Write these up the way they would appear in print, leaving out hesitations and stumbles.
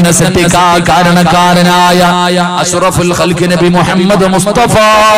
തന്നെ സൃഷ്ടിക്കാൻ കാരണക്കാരനായ അഷ്റഫുൽ ഖൽഖ് നബി മുഹമ്മദ് മുസ്തഫ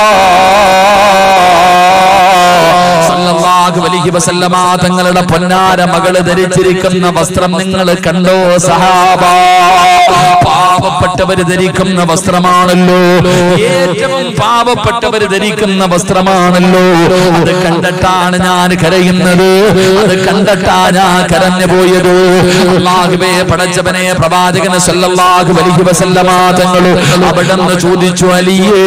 സല്ലല്ലാഹു അലൈഹി വസല്ലമ തങ്ങളുടെ പൊന്നാര മകള് ധരിച്ചിരിക്കുന്ന വസ്ത്രം നിങ്ങൾ കണ്ടോ സഹാബ? പാവപ്പെട്ടവര് ധരിക്കുന്ന വസ്ത്രമാണല്ലോ, ഏറ്റവും പാവപ്പെട്ടവര് ധരിക്കുന്ന വസ്ത്രമാണല്ലോ. അത് കണ്ടിട്ടാണ് ഞാൻ കരയുന്നത്, അത് കണ്ടിട്ടാ ഞാൻ കരഞ്ഞു പോയത്. അല്ലാഹുവേ പടച്ചവനെ, പ്രവാചകൻ സല്ലല്ലാഹു അലൈഹി വസല്ലമ തങ്ങൾ അവിടുന്ന് ചോദിച്ചു, അലിയേ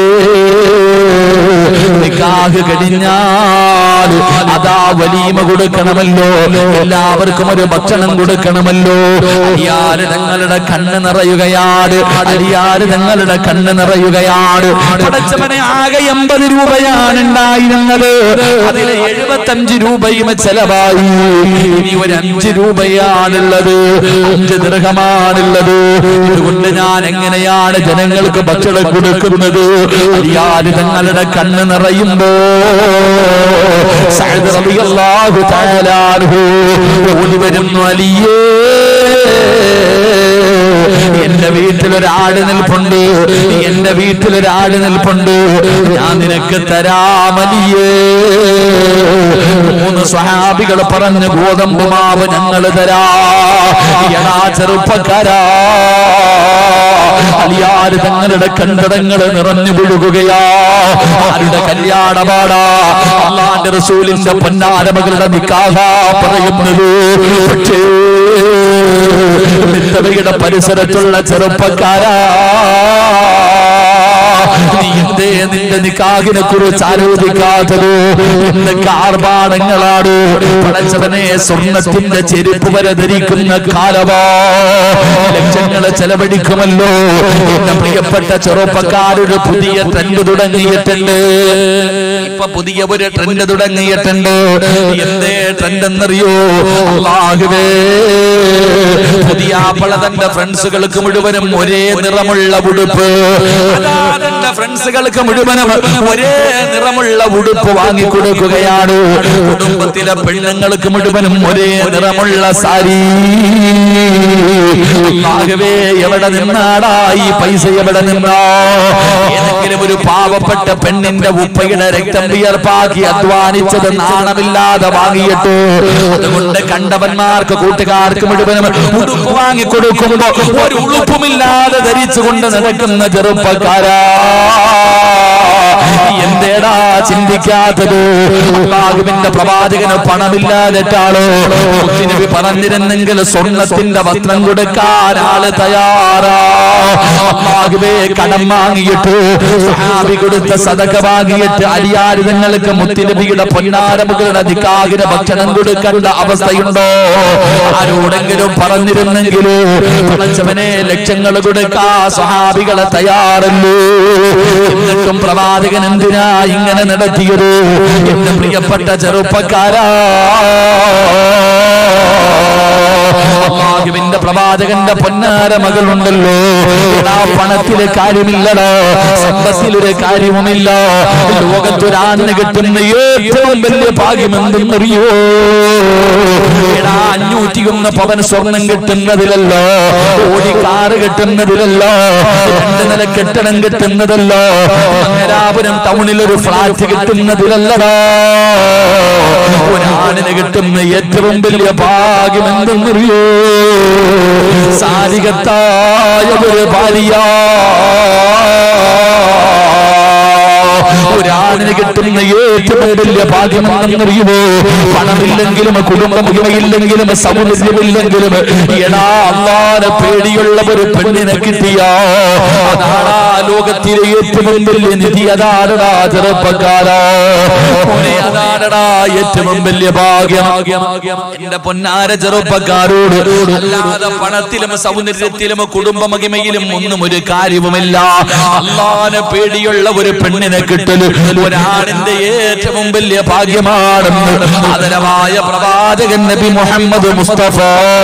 നിക്കാഹ് കഴിഞ്ഞാൽ അതാ വലീമ കൊടുക്കണമല്ലോ, എല്ലാവർക്കും ഒരു ഭക്ഷണം കൊടുക്കണമല്ലോ. അലിയാര് തങ്ങളുടെ കണ്ണ് നിറയുകയാണ്, അലിയാര് തങ്ങളുടെ കണ്ണ് നിറയുകയാണ്. പടച്ചവനെ, ആകെ 80 രൂപയാണ് ഉണ്ടായിരുന്നത്, അതിലെ 75 രൂപയും ചെലവായി. ഇനി ഒരു 5 രൂപയാണുള്ളത്, 5 ദിർഹമാണുള്ളത്. അതുകൊണ്ട് ഞാൻ എങ്ങനെയാണ് ജനങ്ങൾക്ക് ഭക്ഷണം കൊടുക്കുന്നത്? അലിയാര് തങ്ങളുടെ കണ്ണ് നിറയുമ്പോ സഅദ് റളിയല്ലാഹു തആല അൻഹു ഓടി വരുന്നു, അലിയേ എന്റെ വീട്ടിലൊരാട് നിൽപ്പുണ്ട്, എന്റെ വീട്ടിലൊരാട് നിൽപ്പുണ്ട്, ഞാൻ നിനക്ക് തരാം അലിയേ. 3 സ്വഹാബികൾ പറഞ്ഞു, ഗോതമ്പ് മാവ് ഞങ്ങൾ തരാ. എടാ ചെറുപ്പക്കാരാ, അലിയാര് തങ്ങളുടെ കണ്ടടങ്ങള് നിറഞ്ഞു വീഴുകയാ. ആരുടെ കല്യാണമാടാ? അല്ലാഹുവിന്റെ റസൂലിന്റെ പൊന്നാര മകളുടെ നിക്കാഹാ പറയുന്നത്. പക്ഷേ മിത്തവയുടെ പരിസരത്തുള്ള ചെറുപ്പക്കാരാ, നീ എന്തേ നിന്റെ നിക്കാഹിനെ കുറിച്ച് ആലോചിക്കാത്തത്? എന്തൊക്കെ ആർഭാടങ്ങളാണ്! പടച്ചവനെ, സ്വർണത്തിന്റെ ചെരുപ്പ് വരെ ധരിക്കുന്ന കാലമാ, ലക്ഷങ്ങളെ ചെലവഴിക്കുമല്ലോ. എന്റെ പ്രിയപ്പെട്ട ചെറുപ്പക്കാരൊരു പുതിയ ട്രെൻഡ് തുടങ്ങിയിട്ടുണ്ട്. ഇപ്പൊ പുതിയ ഒരു ട്രെൻഡ് തുടങ്ങിയിട്ടുണ്ട്. എന്തേ ട്രെൻഡ് എന്നറിയോ? അല്ലാഹുവേ, പുതിയ ആപ്പിള തന്റെ ഫ്രണ്ട്സുകൾക്ക് മുഴുവനും ഒരേ നിറമുള്ള ഉടുപ്പ്, തന്റെ ഫ്രണ്ട്സുകൾക്ക് മുഴുവനും ഒരേ നിറമുള്ള ഉടുപ്പ് വാങ്ങിക്കൊടുക്കുകയാണ്. കുടുംബത്തിലെ പെണ്ണുങ്ങൾക്ക് മുഴുവനും ഒരേ നിറമുള്ള സാരി. അല്ലാഹുവേ, എവിടെ നിന്നാടാ ഈ പൈസ? എവിടെ നിന്നാ? ഏതെങ്കിലും ഒരു പാവപ്പെട്ട പെണ്ണിന്റെ ഉപ്പയുടെ രക്തം വിയർപ്പാക്കി അധ്വാനിച്ചത് നാണമില്ലാതെ വാങ്ങിയിട്ട് അതുകൊണ്ട് കണ്ടവന്മാർക്ക്, കൂട്ടുകാർക്ക് മുഴുവനും ഉടുപ്പ് വാങ്ങിക്കൊടുക്കുമ്പോ ഒരു ഉടുപ്പുമില്ലാതെ ധരിച്ചുകൊണ്ട് നടക്കുന്ന ചെറുപ്പക്കാരാ, എന്തേടാ ചിന്തിക്കാത്തത്? അല്ലാഹുവിന്റെ പ്രവാചകന് പണമില്ലാതെട്ടാളോ? നബി പറഞ്ഞിരുന്നെങ്കിൽ സ്വർണത്തിന്റെ വസ്ത്രം കൊടുക്കാൻ ആള് തയ്യാറാ. അല്ലാഹുവേ, കടം വാങ്ങിയിട്ട് സ്വഹാബി കൊടുത്ത സദഖ വാങ്ങിയിട്ട് അലിയാര് തങ്ങൾക്ക് മുത്തുനബിയുടെ പൊന്നാര മകളുടെ നിക്കാഹിന് ഭക്ഷണം കൊടുക്കേണ്ട അവസ്ഥയുണ്ടോ? ആരോടെങ്കിലും പറഞ്ഞിരുന്നെങ്കിലോ? പടച്ചവനെ, ലക്ഷങ്ങൾ കൊടുക്കാ സ്വഹാബികളെ തയ്യാറല്ലോ. എന്നിട്ടും പ്രവാചകൻ എന്തിനാ ഇങ്ങനെ നടത്തിയത്? എന്റെ പ്രിയപ്പെട്ട ചെറുപ്പക്കാരാ, അല്ലാഹുവിന്റെ പ്രവാചകന്റെ പൊന്നാര മകളുണ്ടല്ലോ, ആ പണത്തിലെ കാര്യമില്ലടാ, സമ്പത്തിലൊരു കാര്യവുമില്ല. ലോകത്തൊരാണിന് കിട്ടുന്ന ഏറ്റവും വലിയ ഭാഗ്യമെന്തെന്നറിയോ? 501 പവൻ സ്വർണം കിട്ടുന്നതിലല്ലോ, ഓടിക്കാറ് കിട്ടുന്നതിലല്ലോ, 2 നില കെട്ടിടം കിട്ടുന്നതല്ലോ, മംഗലാപുരം ടൗണിലൊരു ഫ്ലാറ്റ് കിട്ടുന്നതിലല്ലടാ. ഒരാണിന് കിട്ടുന്ന ഏറ്റവും വലിയ ഭാഗ്യം എന്തെന്നറിയോ? സാരികത്തായ ഒരു ഭാര്യ. ഒരാണിന് കിട്ടുന്ന ഏറ്റവും വലിയ ഭാഗ്യമാണെന്നറിയുമോ? പണമില്ലെങ്കിലും, കുടുംബമില്ലെങ്കിലും, സൗന്ദര്യമില്ലെങ്കിലും, എടാ അല്ലാഹുവിനെ പേടിയുള്ള ഒരു പെണ്ണിനെ കിട്ടിയ അതാടാ ലോകത്തിലെ ഏറ്റവും വലിയ നിധി. അതാടാ ചെറുപ്പക്കാരാ, അതാടാ ഏറ്റവും വലിയ ഭാഗ്യം. എന്റെ പൊന്നാര ചെറുപ്പക്കാരോട്, അല്ലാതെ പണത്തിലും സൗന്ദര്യത്തിലും കുടുംബമഹിമയിലും ഒന്നും ഒരു കാര്യവുമില്ല. അല്ലാഹുവിനെ പേടിയുള്ള ഒരു പെണ്ണിനെ കിട്ടല് ഒരാണിന്റെ ഏറ്റവും വലിയ ഭാഗ്യമാണെന്ന് ആദരവായ പ്രവാചകൻ നബി മുഹമ്മദ് മുസ്തഫ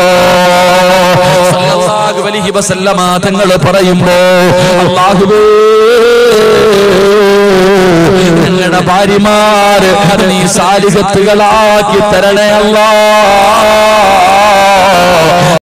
സല്ലല്ലാഹു അലൈഹി വസല്ലമ തങ്ങൾ പറയുമ്പോ, അല്ലാഹുവേ, ഞങ്ങളുടെ ഭാര്യമാര് നീ സാലിഹത്തുകളാക്കി തരണേ അല്ലാഹ്.